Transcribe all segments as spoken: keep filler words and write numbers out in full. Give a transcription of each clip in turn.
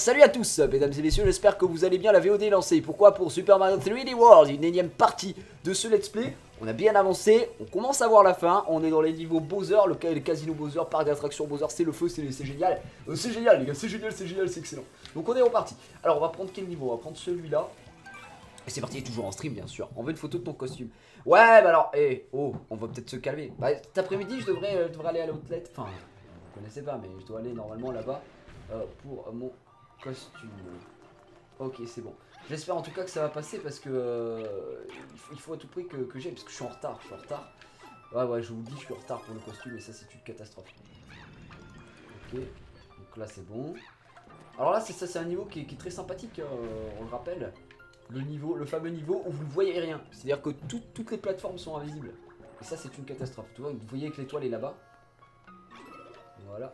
Salut à tous, mesdames et messieurs, j'espère que vous allez bien, la V O D est lancée. Pourquoi? Pour Super Mario trois D World, une énième partie de ce let's play. On a bien avancé, on commence à voir la fin, on est dans les niveaux Bowser, le, le casino Bowser, parc d'attractions Bowser, c'est le feu, c'est génial. Euh, c'est génial les gars, c'est génial, c'est génial, c'est excellent. Donc on est reparti. Alors on va prendre quel niveau? On va prendre celui-là. Et c'est parti, toujours en stream bien sûr. On veut une photo de ton costume. Ouais bah alors, hé, hey, oh, on va peut-être se calmer. Bah cet après-midi je devrais, euh, je devrais aller à l'outlet. Enfin, vous connaissez pas mais je dois aller normalement là-bas euh, pour mon costume. Ok, c'est bon. J'espère en tout cas que ça va passer parce que euh, il, faut, il faut à tout prix que, que j'aille parce que je suis en retard, je suis en retard. Ouais ouais, je vous le dis, je suis en retard pour le costume et ça c'est une catastrophe. Ok, donc là c'est bon. Alors là c'est ça, c'est un niveau qui est, qui est très sympathique, hein, on le rappelle. Le niveau, le fameux niveau où vous ne voyez rien. C'est-à-dire que tout, toutes les plateformes sont invisibles. Et ça c'est une catastrophe. Tu vois, vous voyez que l'étoile est là-bas. Voilà.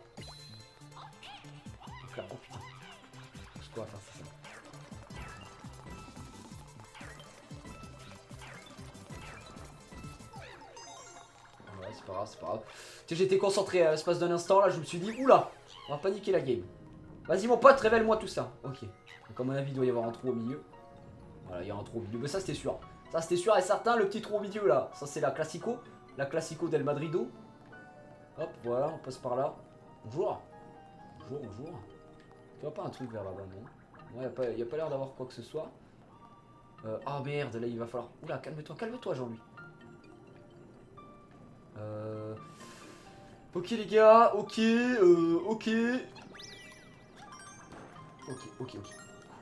Donc là, oh putain. Ce qu'on va faire c'est ça. C'est pas grave, c'est pas grave. Tu sais, j'étais concentré à l'espace d'un instant, là, je me suis dit, oula, on va paniquer la game. Vas-y, mon pote, révèle-moi tout ça. Ok. Donc, à mon avis, il doit y avoir un trou au milieu. Voilà, il y a un trou au milieu. Mais ça, c'était sûr. Ça, c'était sûr et certain, le petit trou au milieu, là. Ça, c'est la Classico. La Classico del Madrido. Hop, voilà, on passe par là. Bonjour. Bonjour, bonjour. Tu vois pas un truc vers là-bas, non? Ouais, il n'y a pas, pas l'air d'avoir quoi que ce soit. Euh, ah merde, là, il va falloir. Oula, calme-toi, calme-toi, Jean-Louis. Euh... Ok les gars, ok, euh, ok. Ok, ok, ok.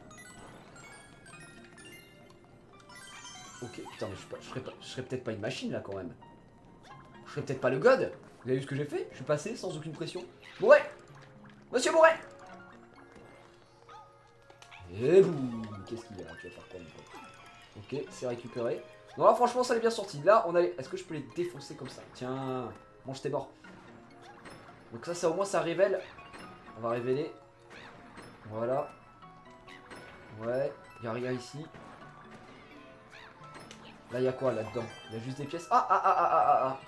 Ok, putain mais je, suis pas, je serais, pas, je serais peut-être pas une machine là quand même. Je serais peut-être pas le god. Vous avez vu ce que j'ai fait? Je suis passé sans aucune pression. Mouret! Monsieur Mouret! Et boum! Qu'est-ce qu'il y a là? Tu vas faire quoi mon pote? Ok, c'est récupéré. Non là franchement ça l'est bien sorti. Là on allait. Est-ce que je peux les défoncer comme ça? Tiens, mange tes morts. Donc ça, ça au moins ça révèle. On va révéler. Voilà. Ouais, il n'y a rien ici. Là, il y a quoi là-dedans? Il y a juste des pièces. Ah, ah, ah, ah, ah, ah.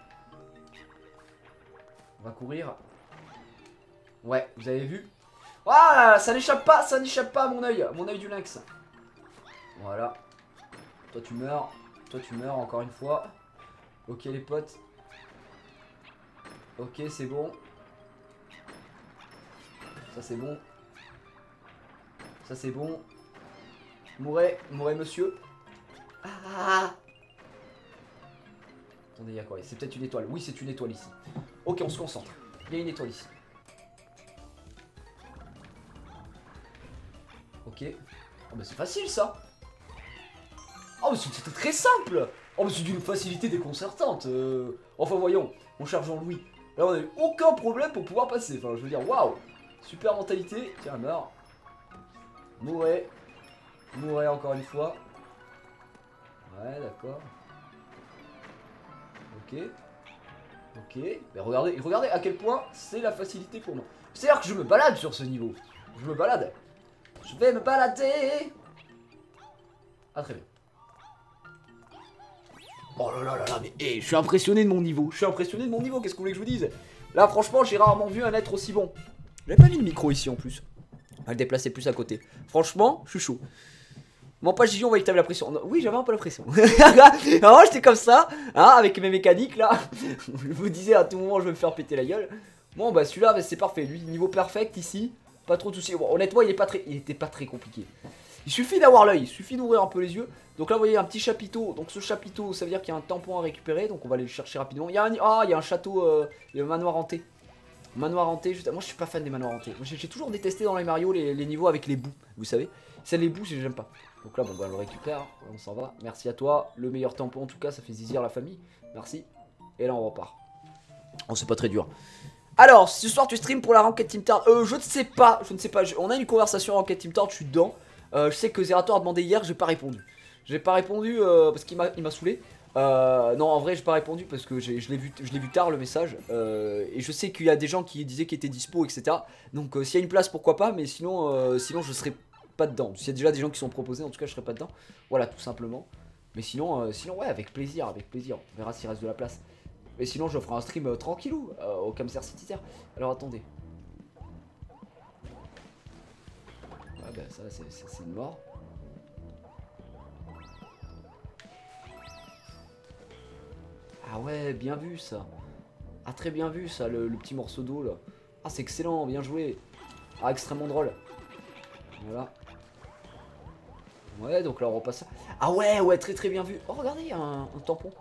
On va courir. Ouais, vous avez vu? Voilà, ça n'échappe pas, ça n'échappe pas à mon œil. Mon œil du lynx. Voilà. Toi, tu meurs. Toi, tu meurs encore une fois. Ok, les potes. Ok, c'est bon. Ça, c'est bon. Ça, c'est bon. Mourez, mourez, monsieur. Ah. Attendez, il y a quoi? C'est peut-être une étoile. Oui, c'est une étoile ici. Ok, on se concentre. Il y a une étoile ici. Ok. Oh, mais c'est facile ça. Oh, mais c'était très simple. Oh, mais c'est d'une facilité déconcertante. Euh... Enfin, voyons, mon cher Jean-Louis. Là, on n'a eu aucun problème pour pouvoir passer. Enfin, je veux dire, waouh. Super mentalité. Tiens, meurs. Mourez. Mourez encore une fois. Ouais, d'accord. Ok. Ok. Mais regardez, regardez à quel point c'est la facilité pour moi. C'est-à-dire que je me balade sur ce niveau. Je me balade. Je vais me balader. Ah, très bien. Oh là là là là, mais hey, je suis impressionné de mon niveau. Je suis impressionné de mon niveau, qu'est-ce que vous voulez que je vous dise? Là, franchement, j'ai rarement vu un être aussi bon. J'avais pas mis le micro ici en plus. On va le déplacer plus à côté. Franchement, je suis chaud. Mon pas Gigi, on va y taper la pression. Non, oui, j'avais un peu la pression. Alors, j'étais comme ça, hein, avec mes mécaniques là. Je vous disais à tout moment, je vais me faire péter la gueule. Bon, bah celui-là, bah, c'est parfait. Lui, niveau perfect ici. Pas trop de soucis. Bon, honnêtement, il est pas très, il était pas très compliqué. Il suffit d'avoir l'œil, il suffit d'ouvrir un peu les yeux. Donc là, vous voyez un petit chapiteau. Donc ce chapiteau, ça veut dire qu'il y a un tampon à récupérer. Donc on va aller le chercher rapidement. Il y a un, ah, il y a un château, euh, il y a un manoir hanté. Manoir hanté, juste... moi je suis pas fan des manoirs hantés. J'ai toujours détesté dans les Mario les, les niveaux avec les bouts, vous savez. Celles les bouts, j'aime pas. Donc là, bon, bah, on le récupère, on s'en va. Merci à toi, le meilleur tampon en tout cas, ça fait zizir la famille. Merci. Et là, on repart. Oh, c'est pas très dur. Alors, ce soir, tu stream pour la Ranked Team Tard. Euh, je ne sais pas, je ne sais pas. Je... On a une conversation Ranked Team Tard, je suis dedans. Euh, je sais que Zerator a demandé hier, j'ai pas répondu. J'ai pas répondu euh, parce qu'il m'a saoulé. Euh, non, en vrai, j'ai pas répondu parce que je l'ai vu, je l'ai vu tard le message. Euh, et je sais qu'il y a des gens qui disaient qu'il était dispo, et cetera. Donc, euh, s'il y a une place, pourquoi pas. Mais sinon, euh, sinon, je serai pas dedans. S'il y a déjà des gens qui sont proposés, en tout cas, je serai pas dedans. Voilà, tout simplement. Mais sinon, euh, sinon, ouais, avec plaisir, avec plaisir. On verra s'il reste de la place. Et sinon, je ferai un stream euh, tranquillou euh, au Camser City Terre. Alors, attendez. ça c'est une mort. Ah ouais, bien vu ça. Ah très bien vu ça, le, le petit morceau d'eau là. Ah c'est excellent, bien joué. Ah extrêmement drôle. Voilà. Ouais, donc là on repasse ça. Ah ouais, ouais, très très bien vu. Oh regardez, il y a un, un tampon.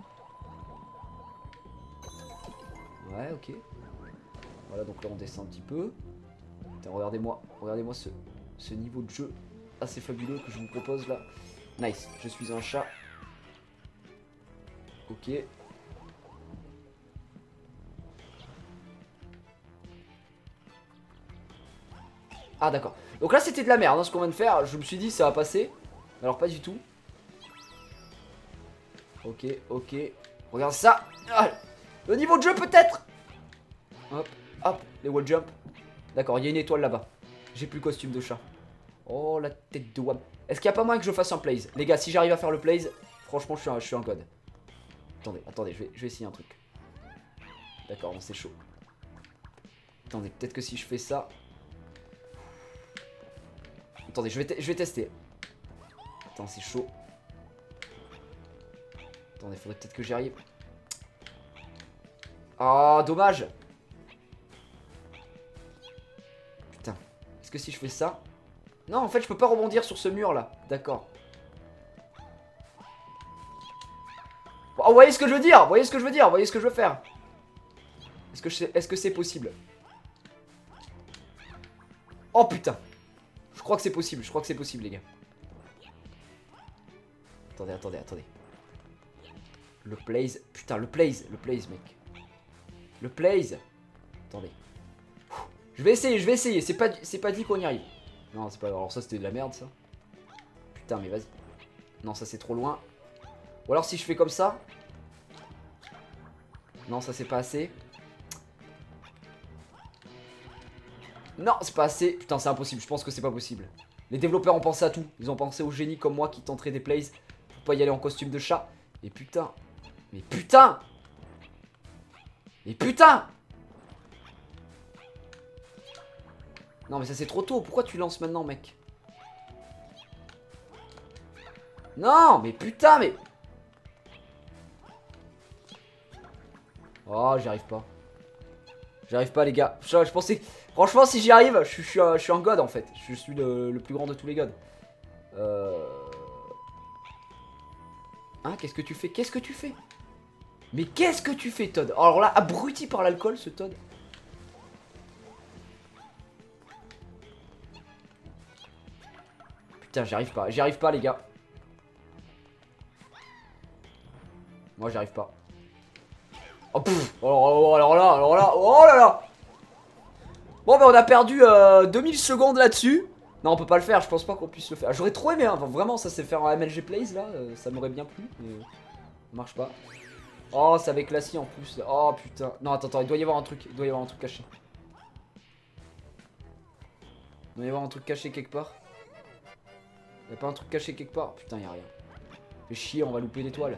Ouais, ok. Voilà, donc là on descend un petit peu. Regardez-moi, regardez-moi ce, ce niveau de jeu assez fabuleux que je vous propose là. Nice, je suis un chat. Ok. Ah d'accord. Donc là c'était de la merde hein, ce qu'on vient de faire. Je me suis dit ça va passer. Alors pas du tout. Ok, ok. Regarde ça. Ah, le niveau de jeu peut-être. Hop, hop, les wall jump. D'accord, il y a une étoile là-bas. J'ai plus le costume de chat. Oh la tête de wam. Est-ce qu'il n'y a pas moyen que je fasse un plays? Les gars, si j'arrive à faire le plays, franchement je suis un, je suis un god. Attendez, attendez, je vais, je vais essayer un truc. D'accord, bon c'est chaud. Attendez, peut-être que si je fais ça... Attendez, je vais, je vais tester. Attends, c'est chaud. Attendez, faudrait peut-être que j'y arrive. Ah, dommage. Putain. Est-ce que si je fais ça... Non, en fait, je peux pas rebondir sur ce mur là. D'accord. Oh, vous voyez ce que je veux dire? Vous voyez ce que je veux dire? Vous voyez ce que je veux faire? Est-ce que c'est, est-ce que c'est possible? Oh putain. Je crois que c'est possible. Je crois que c'est possible, les gars. Attendez, attendez, attendez. Le plays. Putain, le plays. Le plays, mec. Le plays. Attendez. Je vais essayer, je vais essayer. C'est pas, c'est pas dit qu'on y arrive. Non, c'est pas. Alors, ça, c'était de la merde, ça. Putain, mais vas-y. Non, ça, c'est trop loin. Ou alors, si je fais comme ça. Non, ça, c'est pas assez. Non, c'est pas assez. Putain, c'est impossible. Je pense que c'est pas possible. Les développeurs ont pensé à tout. Ils ont pensé aux génies comme moi qui tenteraient des plays pour pas y aller en costume de chat. Et putain. Mais putain. Mais putain. Non, mais ça c'est trop tôt. Pourquoi tu lances maintenant, mec? Non, mais putain, mais... Oh, j'y arrive pas. J'y arrive pas, les gars. Je, je pensais... Franchement, si j'y arrive, je, je, suis un, je suis un god, en fait. Je suis le, le plus grand de tous les gods. Euh... Hein, qu'est-ce que tu fais? Qu'est-ce que tu fais? Mais qu'est-ce que tu fais, Todd? Alors là, abruti par l'alcool, ce Todd. Putain, j'y arrive pas. J'y arrive pas, les gars. Moi, j'y arrive pas. Oh, pff. Alors, alors là, alors là, oh là là. Bon, bah, on a perdu euh, deux mille secondes là-dessus. Non, on peut pas le faire. Je pense pas qu'on puisse le faire. J'aurais trop aimé, hein. Enfin, vraiment, ça c'est faire un M L G Plays là. Euh, ça m'aurait bien plu. Mais ça marche pas. Oh, c'est avec Lassie en plus. Oh putain. Non, attends, attends. Il doit y avoir un truc. Il doit y avoir un truc caché. Il doit y avoir un truc caché quelque part. Y'a pas un truc caché quelque part? Putain, y'a rien. Fait chier, on va louper l'étoile.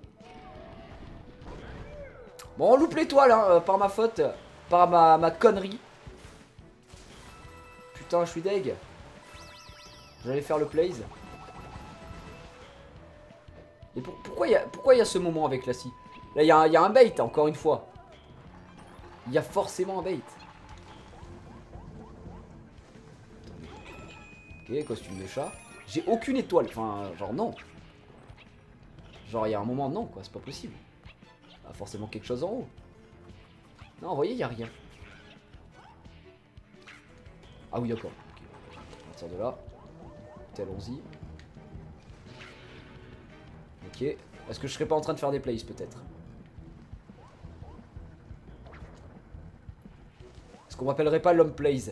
Bon, on loupe l'étoile, hein, euh, par ma faute. Par ma, ma connerie. Putain, je suis deg. J'allais faire le plays. Et pour, pourquoi il y a, pourquoi y a ce moment avec Lassie? Là, il y, y a un bait, encore une fois. Il y a forcément un bait. Ok, costume de chat. J'ai aucune étoile. Enfin, genre non. Genre, il y a un moment, non, quoi. C'est pas possible. Il y a forcément quelque chose en haut. Non, vous voyez, il n'y a rien. Ah oui, d'accord. Okay. À partir de là. Allons-y. Ok. Est-ce que je serais pas en train de faire des plays, peut-être? Est-ce qu'on m'appellerait pas l'homme plays?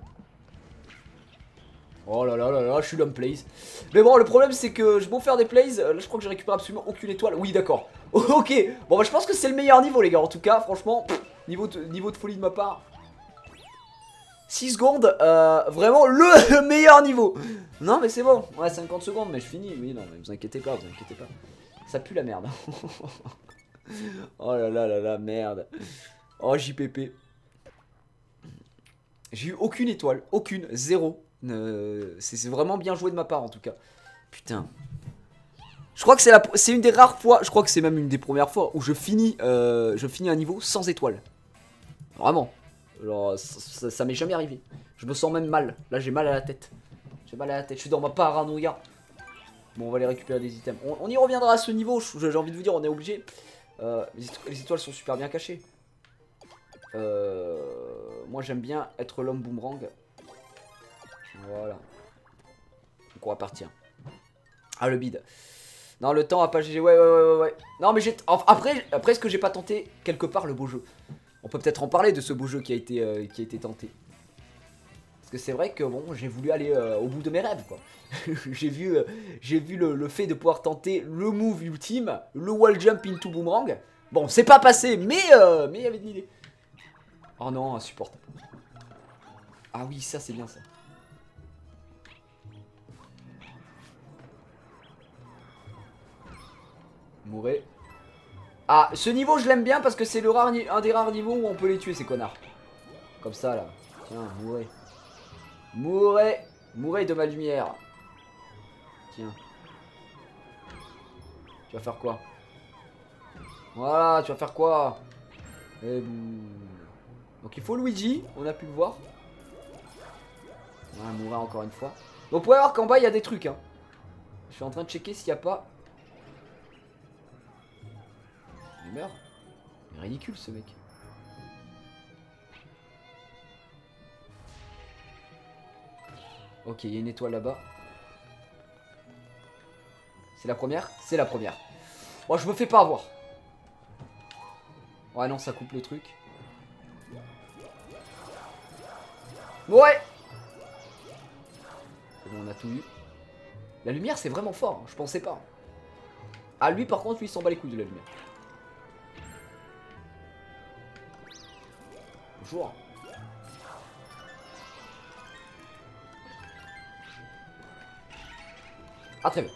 Oh là là là là, je suis l'homme plays. Mais bon, le problème c'est que je beau faire des plays, là je crois que je récupère absolument aucune étoile. Oui, d'accord. Ok. Bon, bah je pense que c'est le meilleur niveau, les gars. En tout cas, franchement, pff, niveau, de, niveau de folie de ma part. six secondes, euh, vraiment le meilleur niveau. Non mais c'est bon, ouais cinquante secondes mais je finis. Oui non mais vous inquiétez pas, vous inquiétez pas. Ça pue la merde. Oh là là là là, merde. Oh J P P. J'ai eu aucune étoile, aucune, zéro. Euh, c'est vraiment bien joué de ma part en tout cas. Putain. Je crois que c'est la, c'est une des rares fois, je crois que c'est même une des premières fois où je finis, euh, je finis un niveau sans étoile. Vraiment. Alors, ça, ça, ça m'est jamais arrivé. Je me sens même mal. Là, j'ai mal à la tête. J'ai mal à la tête. Je suis dans ma paranoïa. Bon, on va aller récupérer des items. On, on y reviendra à ce niveau. J'ai envie de vous dire, on est obligé. Euh, les, les étoiles sont super bien cachées. Euh, moi, j'aime bien être l'homme boomerang. Voilà. Donc, on va partir. Ah, le bide. Non, le temps a pas G G. Ouais, ouais, ouais, ouais. Non, mais j'ai. Après, après, est-ce que j'ai pas tenté quelque part le beau jeu? On peut peut-être en parler de ce beau jeu qui a été, euh, qui a été tenté. Parce que c'est vrai que bon, j'ai voulu aller euh, au bout de mes rêves, quoi. J'ai vu, euh, j'ai vu le, le fait de pouvoir tenter le move ultime, le wall jump into boomerang. Bon, c'est pas passé, mais euh, mais il y avait de l'idée. Oh non, insupportable. Ah oui, ça c'est bien ça. Mourez. Ah, ce niveau je l'aime bien parce que c'est le rare, un des rares niveaux où on peut les tuer ces connards. Comme ça là. Tiens, mourez. Mourez. Mourez de ma lumière. Tiens. Tu vas faire quoi? Voilà, tu vas faire quoi? Et donc il faut Luigi, on a pu le voir. Voilà, mourir encore une fois. Donc vous pouvez voir qu'en bas il y a des trucs hein. Je suis en train de checker s'il n'y a pas. Il meurt. Il est ridicule ce mec. Ok, il y a une étoile là-bas. C'est la première? C'est la première. Bon, je me fais pas avoir. Ouais, non, ça coupe le truc. Ouais. C'est bon, on a tout eu. La lumière, c'est vraiment fort. Hein. Je pensais pas. Ah, lui, par contre, lui, il s'en bat les couilles de la lumière. Bonjour. Ah, très bien.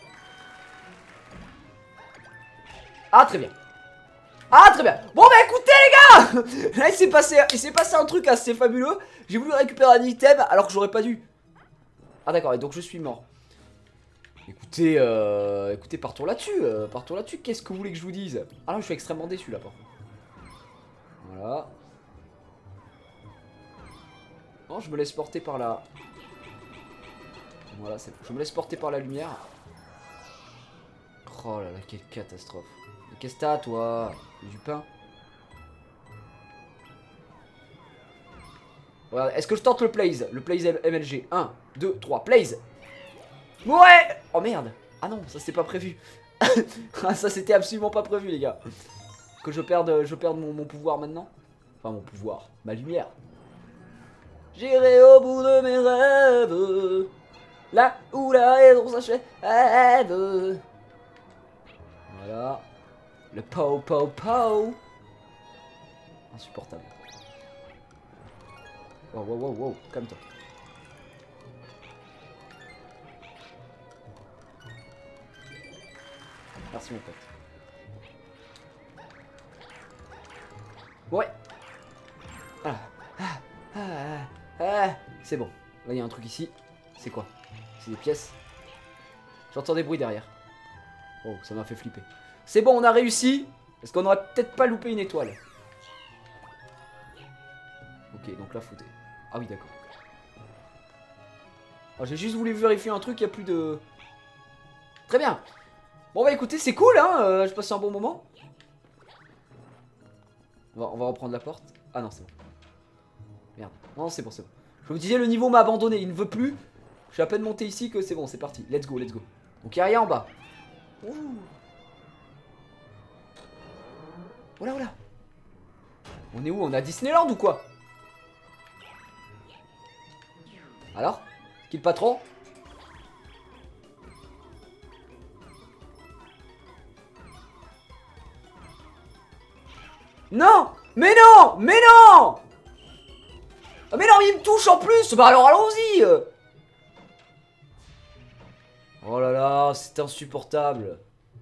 Ah, très bien. Ah, très bien. Bon, bah écoutez, les gars. Là, il s'est passé, il s'est passé un truc assez fabuleux. J'ai voulu récupérer un item alors que j'aurais pas dû. Ah, d'accord. Et donc, je suis mort. Écoutez, euh, écoutez, partons là-dessus. Euh, partons là-dessus. Qu'est-ce que vous voulez que je vous dise? Ah, non, je suis extrêmement déçu là, par contre. Voilà. Non, je me laisse porter par la... Voilà, c'est bon. Je me laisse porter par la lumière. Oh là là, quelle catastrophe. Qu'est-ce que t'as, toi? Du pain? Voilà. Est-ce que je tente le plays? Le plays M L G. un, deux, trois, plays. Ouais. Oh merde. Ah non, ça c'était pas prévu. Ça c'était absolument pas prévu, les gars. Que je perde, je perde mon, mon pouvoir maintenant. Enfin, mon pouvoir. Ma lumière. J'irai au bout de mes rêves. Là où la raison s'achève. Voilà. Le pow pow pow. Insupportable. Wow wow wow wow. Calme-toi. Merci mon pote. Ouais. Ah. Ah. Ah. Ah. C'est bon. Là il y a un truc ici. C'est quoi? C'est des pièces. J'entends des bruits derrière. Oh, ça m'a fait flipper. C'est bon, on a réussi. Est-ce qu'on aurait peut-être pas loupé une étoile? Ok, donc là, faut... Ah oui, d'accord. Oh, j'ai juste voulu vérifier un truc, il n'y a plus de... Très bien. Bon, bah écoutez, c'est cool, hein. Euh, je passe un bon moment. On va, on va reprendre la porte. Ah non, c'est bon. Merde. Non, c'est bon, c'est bon. Je vous disais, le niveau m'a abandonné, il ne veut plus. Je suis à peine monté ici que c'est bon, c'est parti. Let's go, let's go. Donc il n'y a rien en bas. Ouh. Voilà, voilà. On est où? On est à Disneyland ou quoi? Alors? Qui le patron? Non! Mais non! Mais non! Ah mais non, il me touche en plus! Bah alors allons-y! Oh là là, c'est insupportable.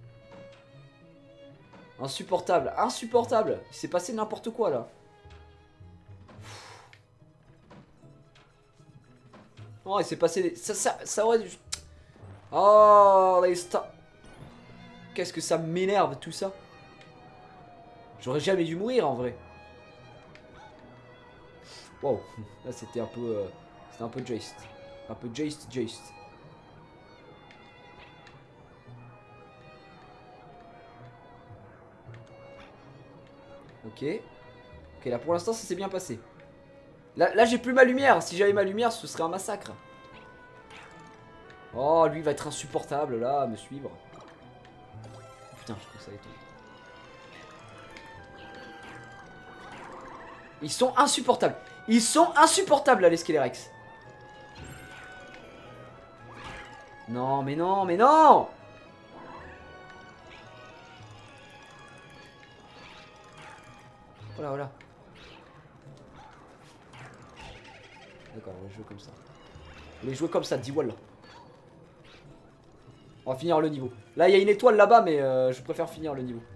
Insupportable, insupportable. Il s'est passé n'importe quoi là. Oh, il s'est passé... Ça, ça, ça aurait dû... Oh, les stars. Qu'est-ce que ça m'énerve tout ça. J'aurais jamais dû mourir en vrai. Wow, là c'était un peu... Euh, c'était un peu Jace. Un peu Jace, Jace. Ok. Ok, là pour l'instant ça s'est bien passé. Là, là j'ai plus ma lumière. Si j'avais ma lumière, ce serait un massacre. Oh, lui va être insupportable là, à me suivre. Putain, je trouve ça étonnant. Ils sont insupportables. Ils sont insupportables là, les Skélérex. Non, mais non, mais non. Voilà, voilà. D'accord, on va jouer comme ça. On va jouer comme ça, dis voilà. On va finir le niveau. Là, il y a une étoile là-bas, mais euh, je préfère finir le niveau.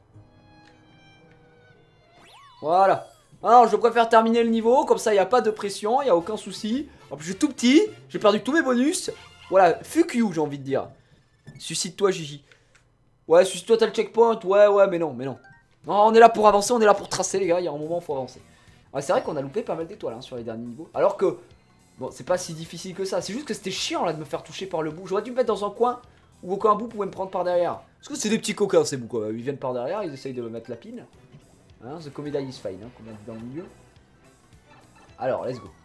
Voilà. Alors, je préfère terminer le niveau, comme ça, il n'y a pas de pression, il n'y a aucun souci. En plus, je suis tout petit, j'ai perdu tous mes bonus. Voilà, fuck you, j'ai envie de dire. Suscite-toi, Gigi. Ouais, suscite-toi, t'as le checkpoint. Ouais, ouais, mais non, mais non. Non, on est là pour avancer, on est là pour tracer, les gars. Il y a un moment, il faut avancer. Ouais, c'est vrai qu'on a loupé pas mal d'étoiles hein, sur les derniers niveaux. Alors que, bon, c'est pas si difficile que ça. C'est juste que c'était chiant là de me faire toucher par le bout. J'aurais dû me mettre dans un coin où aucun bout pouvait me prendre par derrière. Parce que c'est des petits coquins, ces bouts quoi. Ils viennent par derrière, ils essayent de me mettre la pine. Hein, the comedy is fine, hein, qu'on a dit dans le milieu. Alors, let's go.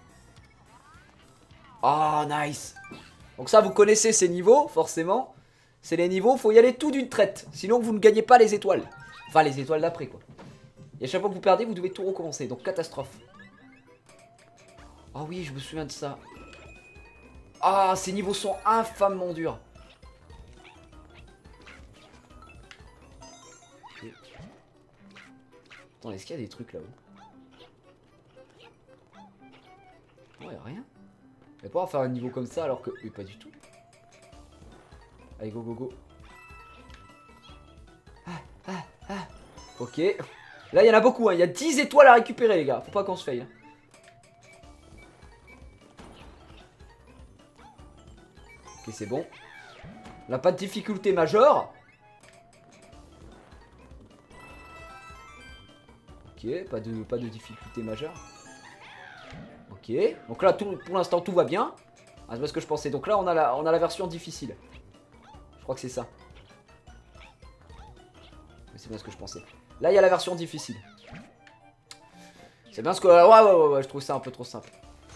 Oh, nice. Donc ça, vous connaissez ces niveaux, forcément. C'est les niveaux, faut y aller tout d'une traite. Sinon, vous ne gagnez pas les étoiles. Enfin, les étoiles d'après, quoi. Et à chaque fois que vous perdez, vous devez tout recommencer. Donc, catastrophe. Ah oui, je me souviens de ça. Ah, ces niveaux sont infamement durs. Okay. Attends, est-ce qu'il y a des trucs là-haut? Non, y'a rien. On va pas faire un niveau comme ça alors que... Oui, pas du tout. Allez, go, go, go. Ah, ah, ah. Ok. Là, il y en a beaucoup. Hein. Il y a dix étoiles à récupérer, les gars. Faut pas qu'on se faille. Hein. Ok, c'est bon. On n'a pas de difficulté majeure. Ok, pas de, pas de difficulté majeure. Ok. Donc là, tout, pour l'instant, tout va bien. Ah, c'est pas ce que je pensais. Donc là, on a la, on a la version difficile. Je crois que c'est ça. C'est bien ce que je pensais. Là, il y a la version difficile. C'est bien ce que... Ouais, ouais, ouais, ouais, je trouve ça un peu trop simple.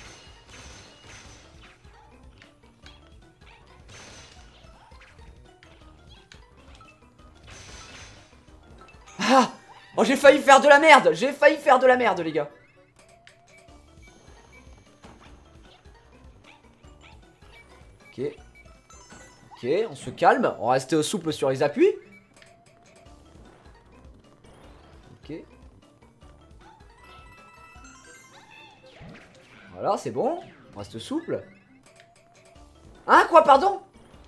Ah! Oh, j'ai failli faire de la merde! J'ai failli faire de la merde, les gars. Ok. Ok, on se calme. On reste souple sur les appuis. Ok. Voilà, c'est bon. On reste souple. Hein, quoi, pardon?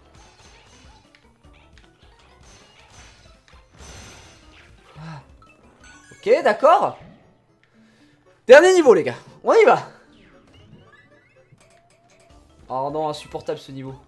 Ah. Ok, d'accord. Dernier niveau, les gars. On y va. Oh non, insupportable ce niveau.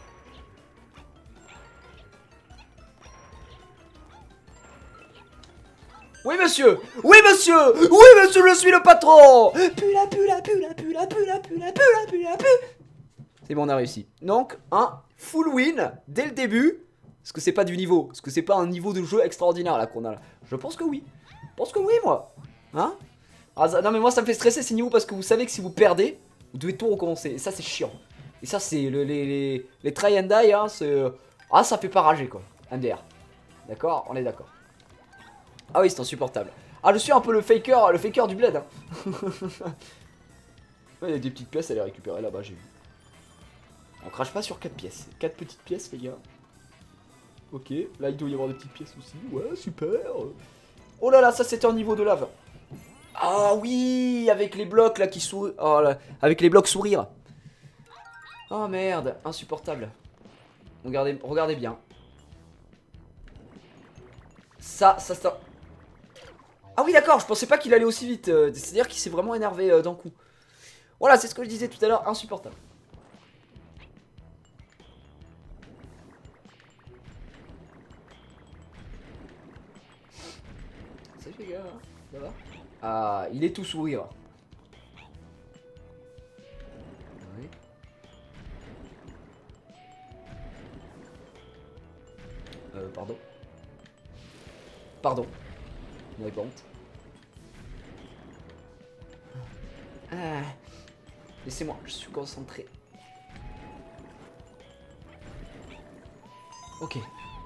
Oui monsieur, oui monsieur, oui monsieur, je suis le patron. Pula, pula, pula, pula, pula, pula, pula, pula, pula. C'est bon, on a réussi. Donc, un full win dès le début. Est-ce que c'est pas du niveau? Est-ce que c'est pas un niveau de jeu extraordinaire là qu'on a là? Je pense que oui. Je pense que oui, moi. Hein? Ah, non mais moi ça me fait stresser ces niveaux parce que vous savez que si vous perdez, vous devez tout recommencer. Et ça c'est chiant. Et ça c'est le, les, les, les try and die, hein, c'est... Ah, ça fait pas rager quoi. M D R. D'accord? On est d'accord. Ah oui, c'est insupportable. Ah, je suis un peu le faker, le faker du bled. Hein. Il y a des petites pièces à les récupérer là-bas, j'ai vu. On crache pas sur quatre pièces. quatre petites pièces, les gars. Ok, là il doit y avoir des petites pièces aussi. Ouais, super. Oh là là, ça c'était un niveau de lave. Ah oui, avec les blocs là qui sourient. Oh là, avec les blocs sourire. Oh merde, insupportable. Regardez, regardez bien. Ça, ça, ça. Ah oui d'accord, je pensais pas qu'il allait aussi vite. euh, C'est à dire qu'il s'est vraiment énervé euh, d'un coup. Voilà, c'est ce que je disais tout à l'heure, insupportable. safe les gars, ça va? Ah, il est tout sourire. Oui. Euh, pardon. Pardon. Vous n'avez pas honte. Ah. Laissez-moi, je suis concentré. Ok.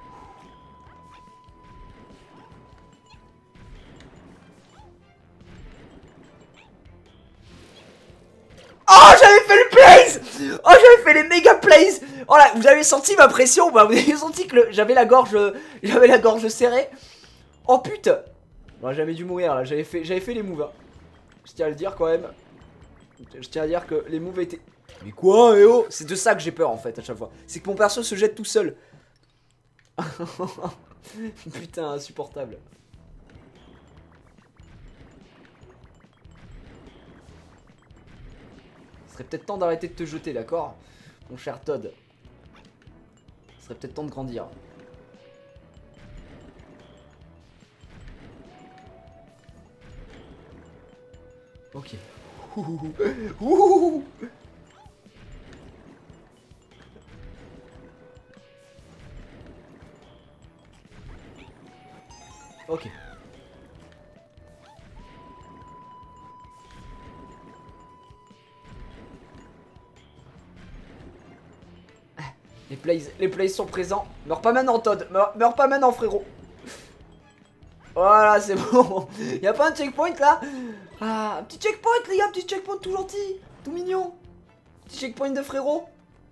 Oh, j'avais fait le plays. Oh, j'avais fait les méga plays. Oh là, vous avez senti ma pression? Bah, vous avez senti que j'avais la gorge, j'avais la gorge serrée. Oh putain. J'aurais jamais dû mourir là. J'avais fait, j'avais fait les moves. Hein. Je tiens à le dire quand même. Je tiens à dire que les moves étaient. Mais quoi, eh oh? C'est de ça que j'ai peur en fait à chaque fois. C'est que mon perso se jette tout seul. Putain, insupportable. Ce serait peut-être temps d'arrêter de te jeter, d'accord? Mon cher Todd. Ce serait peut-être temps de grandir. Ok. Ouh. Ouh. Ok. Les plays, les plays sont présents. Meurs pas maintenant, Todd. Meurs, meurs pas maintenant, frérot. Voilà, c'est bon. Y'a pas un checkpoint là? Ah, un petit checkpoint, les gars. Un petit checkpoint tout gentil. Tout mignon. Petit checkpoint de frérot.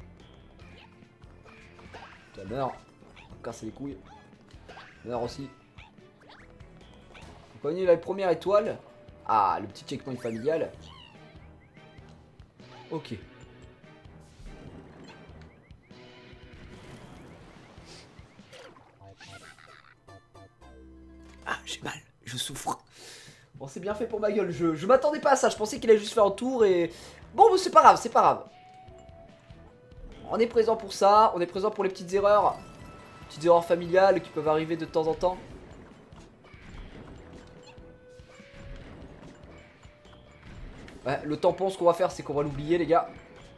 Ça meurt. Casser les couilles. Meurt aussi. On connaît la première étoile. Ah, le petit checkpoint familial. Ok. Ah, j'ai mal, je souffre. Bon, c'est bien fait pour ma gueule. Je, je m'attendais pas à ça. Je pensais qu'il allait juste faire un tour et. Bon, mais c'est pas grave, c'est pas grave. On est présent pour ça. On est présent pour les petites erreurs. Petites erreurs familiales qui peuvent arriver de temps en temps. Ouais, le tampon, ce qu'on va faire, c'est qu'on va l'oublier, les gars.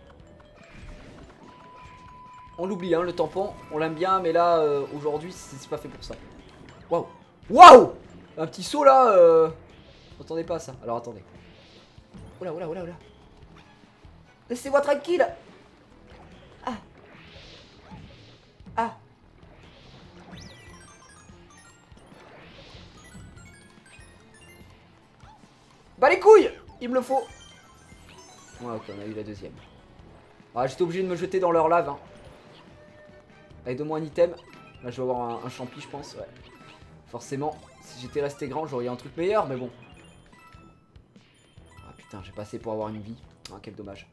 On l'oublie, hein, le tampon. On l'aime bien, mais là, euh, aujourd'hui, c'est pas fait pour ça. Waouh! Waouh! Un petit saut là. Euh... Attendez pas à ça. Alors attendez. Oula, oula, oula, oula. Laissez-moi tranquille. Ah. Ah. Bah les couilles! Il me le faut. Ouais, ok, on a eu la deuxième. Ah, j'étais obligé de me jeter dans leur lave. Hein. Allez, donne-moi un item. Là, je vais avoir un, un champi, je pense. Ouais. Forcément, si j'étais resté grand, j'aurais eu un truc meilleur, mais bon. Ah putain, j'ai passé pour avoir une vie. Ah, quel dommage.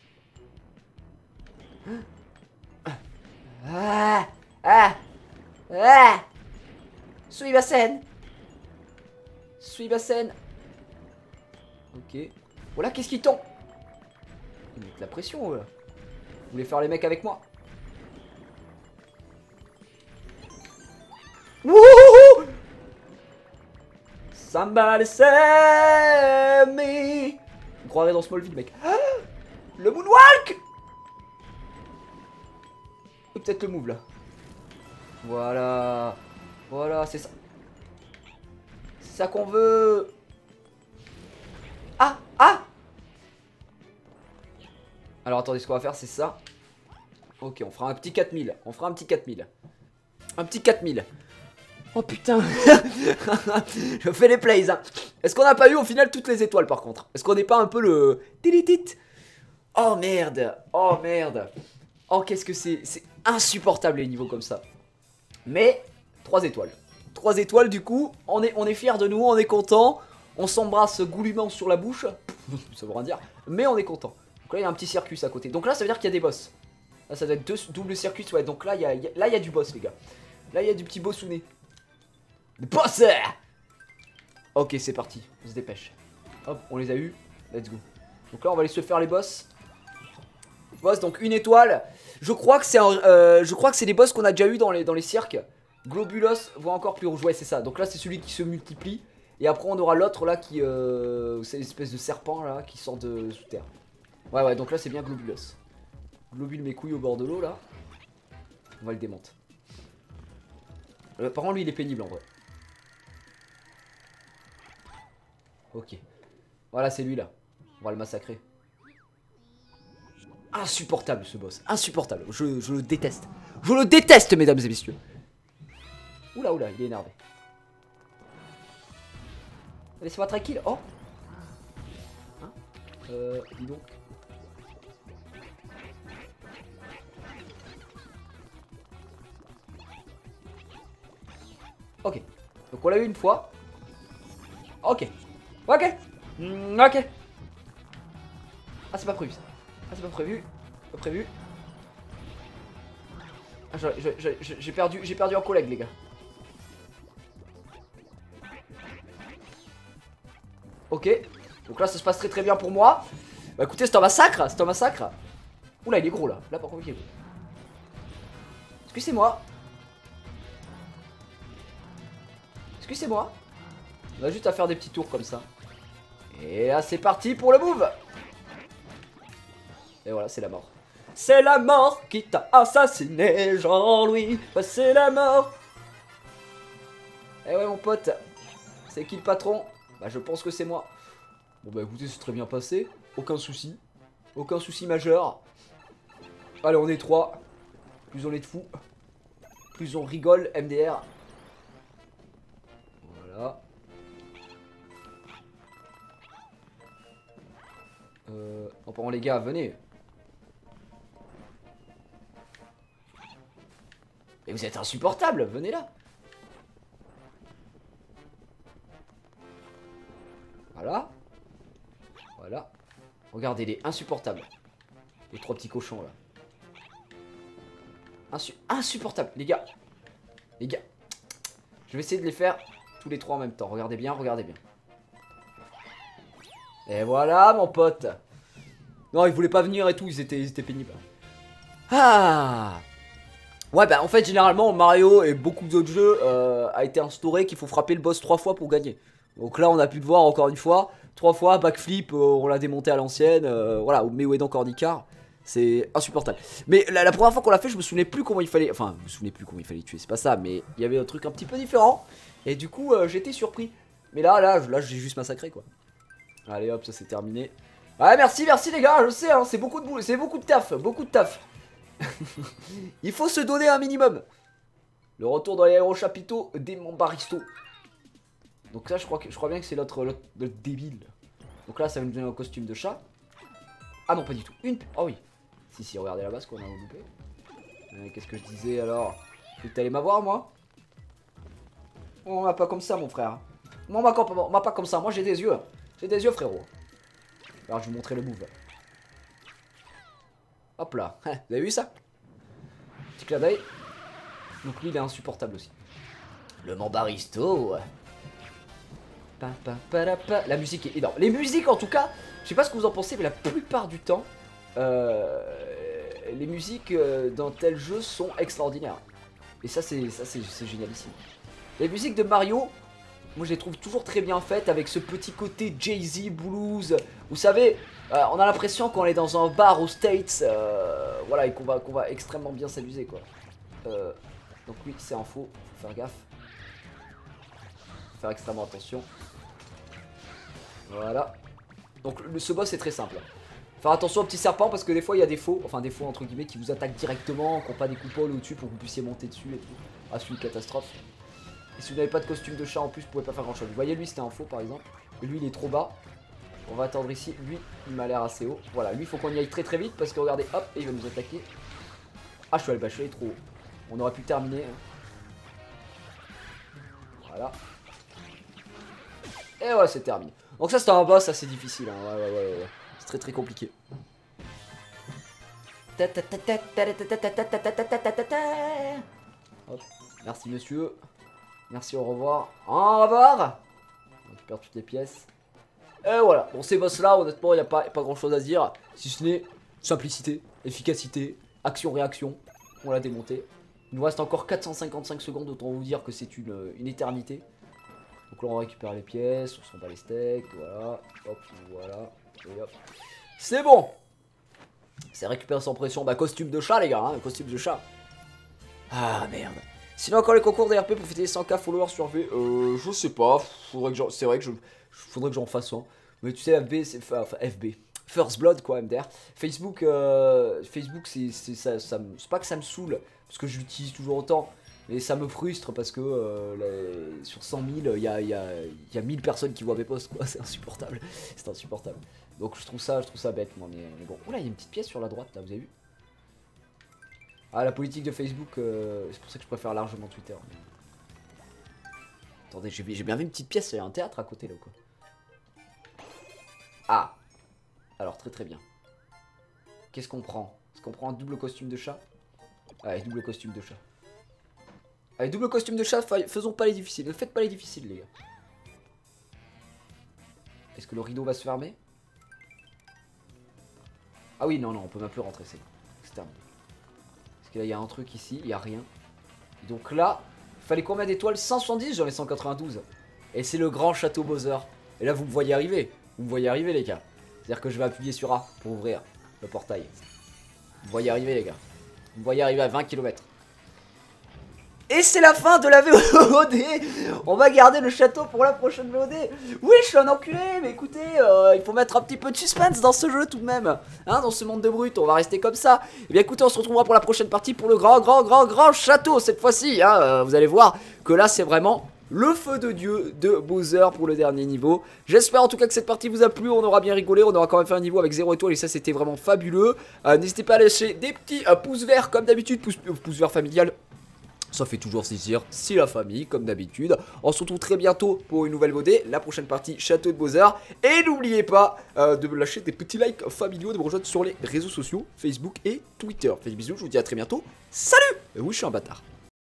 Ah Ah Ah Suis ma scène. Suis ma scène. Ok. Voilà, qu'est-ce qui tombe? Ils mettent la pression, là. Vous voulez faire les mecs avec moi? Wouhou! Somebody save me. Vous croirez dans Smallville, mec. Ah, le moonwalk. Et peut-être le move, là. Voilà. Voilà, c'est ça. C'est ça qu'on veut. Ah, ah. Alors, attendez, ce qu'on va faire, c'est ça. Ok, on fera un petit quatre mille. On fera un petit quatre mille. Un petit quatre mille. Oh putain. Je fais les plays, hein. Est-ce qu'on n'a pas eu au final toutes les étoiles par contre? Est-ce qu'on n'est pas un peu le... Tilitit? Oh merde. Oh merde. Oh qu'est-ce que c'est. C'est insupportable les niveaux comme ça. Mais trois étoiles. trois étoiles du coup. On est, on est fiers de nous, on est content. On s'embrasse goulûment sur la bouche. Ça veut rien dire. Mais on est content. Donc là il y a un petit circuit à côté. Donc là ça veut dire qu'il y a des boss. Là ça doit être deux doubles circuits. Ouais donc là il y a, là, il y a du boss les gars. Là il y a du petit boss sous nez. Boss. Ok c'est parti, on se dépêche. Hop, on les a eu, let's go. Donc là on va aller se faire les boss. Boss donc une étoile. Je crois que c'est euh, je crois que c'est des boss qu'on a déjà eu dans les, dans les cirques. Globulos voit encore plus rouge, ouais c'est ça. Donc là c'est celui qui se multiplie. Et après on aura l'autre là qui... Euh, c'est une espèce de serpent là qui sort de sous terre. Ouais ouais, donc là c'est bien Globulos. Globule mes couilles au bord de l'eau là. On va le démonter. Euh, par contre lui il est pénible en vrai. Ok. Voilà c'est lui là. On va le massacrer. Insupportable ce boss. Insupportable. Je, je le déteste. Je le déteste mesdames et messieurs. Oula oula il est énervé. Laissez-moi tranquille. Oh hein euh, dis donc. Ok. Donc on l'a eu une fois. Ok. Ok. Mmh, ok. Ah c'est pas prévu ça. Ah c'est pas prévu. Pas prévu. Ah, j'ai perdu, j'ai perdu un collègue les gars. Ok. Donc là ça se passe très très bien pour moi. Bah écoutez c'est un massacre. C'est un massacre. Oula il est gros là. Là par contre il est gros. Excusez-moi. Excusez-moi. On a juste à faire des petits tours comme ça. Et là c'est parti pour le move. Et voilà c'est la mort. C'est la mort qui t'a assassiné Jean-Louis. Bah, c'est la mort. Eh ouais mon pote. C'est qui le patron? Bah je pense que c'est moi. Bon bah écoutez c'est très bien passé. Aucun souci. Aucun souci majeur. Allez on est trois. Plus on est de fous, plus on rigole. M D R. Voilà. Euh, oh, pardon les gars, venez. Et vous êtes insupportable, venez là. Voilà. Voilà. Regardez-les, insupportables. Les trois petits cochons là. Insu insupportable, les gars. Les gars. Je vais essayer de les faire tous les trois en même temps. Regardez bien, regardez bien. Et voilà mon pote. Non ils voulaient pas venir et tout, ils étaient, ils étaient pénibles. Ah. Ouais bah en fait généralement Mario et beaucoup d'autres jeux euh, a été instauré qu'il faut frapper le boss trois fois pour gagner. Donc là on a pu le voir encore une fois. Trois fois, backflip, euh, on l'a démonté à l'ancienne. Euh, voilà, ou Mewedon Cordicar. C'est insupportable. Mais la, la première fois qu'on l'a fait, je me souvenais plus comment il fallait. Enfin, je me souvenais plus comment il fallait tuer, c'est pas ça. Mais il y avait un truc un petit peu différent. Et du coup, euh, j'étais surpris. Mais là, là, là j'ai juste massacré quoi. Allez hop, ça c'est terminé. Ouais, merci, merci les gars, je sais, hein, c'est beaucoup de boulot, c'est beaucoup de taf, beaucoup de taf. Il faut se donner un minimum. Le retour dans les héros chapiteaux des Montbaristo. Donc là, je crois, que, je crois bien que c'est l'autre débile. Donc là, ça va nous donner un costume de chat. Ah non, pas du tout. Une. Oh oui. Si, si, regardez la base qu'on a loupé. Euh, Qu'est-ce que je disais alors? Tu t'allais m'avoir, moi? On m'a pas comme ça, mon frère. Moi, on m'a pas comme ça. Moi, j'ai des yeux. J'ai des yeux, frérot. Alors, je vais vous montrer le move. Hop là. Vous avez vu ça? Petit clin d'œil. Donc, lui, il est insupportable aussi. Le Montbaristo. La musique est énorme. Les musiques, en tout cas, je sais pas ce que vous en pensez, mais la plupart du temps, euh, les musiques euh, dans tel jeu sont extraordinaires. Et ça, c'est ça, c'est génialissime. Les musiques de Mario, moi, je les trouve toujours très bien faites avec ce petit côté Jay-Z blues. Vous savez, euh, on a l'impression qu'on est dans un bar aux States, euh, voilà, et qu'on va, qu'on va extrêmement bien s'amuser, quoi. Euh, donc oui, c'est un faux, faut faire gaffe. Faut faire extrêmement attention. Voilà. Donc le, ce boss est très simple. Faire attention aux petits serpents parce que des fois il y a des faux, enfin des faux entre guillemets qui vous attaquent directement, qui n'ont pas des coupoles au-dessus pour que vous puissiez monter dessus et tout. Ah c'est une catastrophe. Et si vous n'avez pas de costume de chat en plus, vous pouvez pas faire grand chose. Vous voyez lui c'était un faux par exemple. Et lui il est trop bas. On va attendre ici. Lui il m'a l'air assez haut. Voilà, lui il faut qu'on y aille très très vite parce que regardez, hop, et il va nous attaquer. Ah je suis allé, bah, je suis allé trop haut. On aurait pu terminer. Voilà. Et voilà, c'est terminé. Donc ça c'est un boss assez difficile, hein. Ouais, ouais, ouais, ouais. C'est très très compliqué. Hop. Merci monsieur. Merci, au revoir. Au revoir. On récupère toutes les pièces. Et voilà, bon ces boss là honnêtement il n'y a pas, pas grand chose à dire. Si ce n'est simplicité, efficacité, action-réaction. On l'a démonté. Il nous reste encore quatre cent cinquante-cinq secondes, autant vous dire que c'est une, une éternité. Donc Donc là on récupère les pièces, on s'en bat les steaks, voilà, hop, voilà, et hop. C'est bon. C'est récupéré sans pression, bah costume de chat les gars, hein, costume de chat. Ah merde. Sinon encore les concours d'A R P pour fêter les cent K followers sur V, euh, je sais pas, faudrait que c'est vrai que je, faudrait que j'en fasse un. Mais tu sais F B, c'est, enfin F B, First Blood quoi, M D R. Facebook, euh, Facebook c'est ça, ça c'est pas que ça me saoule, parce que je l'utilise toujours autant. Et ça me frustre parce que euh, les, sur cent mille, il y a, y, a, y a mille personnes qui voient mes posts, quoi. C'est insupportable. C'est insupportable. Donc je trouve ça, je trouve ça bête, moi. Mais, mais bon. Oula, il y a une petite pièce sur la droite, là, vous avez vu? Ah, la politique de Facebook, euh, c'est pour ça que je préfère largement Twitter. Mais... Attendez, j'ai bien vu une petite pièce, il y a un théâtre à côté, là, quoi. Ah. Alors, très très bien. Qu'est-ce qu'on prend? Est-ce qu'on prend un double costume de chat? Ouais, double costume de chat. Allez, double costume de chat, faisons pas les difficiles. Ne faites pas les difficiles, les gars. Est-ce que le rideau va se fermer? Ah oui, non, non, on peut même plus rentrer, c'est terminé. Parce que là, il y a un truc ici, il n'y a rien. Donc là, il fallait combien d'étoiles? Cent soixante-dix, j'en ai cent quatre-vingt-douze. Et c'est le grand château Bowser. Et là, vous me voyez arriver. Vous me voyez arriver, les gars. C'est-à-dire que je vais appuyer sur A pour ouvrir le portail. Vous me voyez arriver, les gars. Vous me voyez arriver à vingt kilomètres. Et c'est la fin de la V O D. On va garder le château pour la prochaine V O D. Oui, je suis un enculé, mais écoutez, euh, il faut mettre un petit peu de suspense dans ce jeu tout de même. Hein, dans ce monde de brut, on va rester comme ça. Et bien écoutez, on se retrouvera pour la prochaine partie pour le grand, grand, grand, grand château cette fois-ci. Hein, euh, vous allez voir que là, c'est vraiment le feu de Dieu de Bowser pour le dernier niveau. J'espère en tout cas que cette partie vous a plu, on aura bien rigolé, on aura quand même fait un niveau avec zéro étoile et ça c'était vraiment fabuleux. Euh, N'hésitez pas à lâcher des petits euh, pouces verts comme d'habitude, pouces, euh, pouces verts familial. Ça fait toujours saisir, c'est la famille, comme d'habitude. On se retrouve très bientôt pour une nouvelle V O D, la prochaine partie Château de Bowser. Et n'oubliez pas euh, de me lâcher des petits likes familiaux, de me rejoindre sur les réseaux sociaux, Facebook et Twitter. Faites des bisous, je vous dis à très bientôt. Salut! Et oui, je suis un bâtard.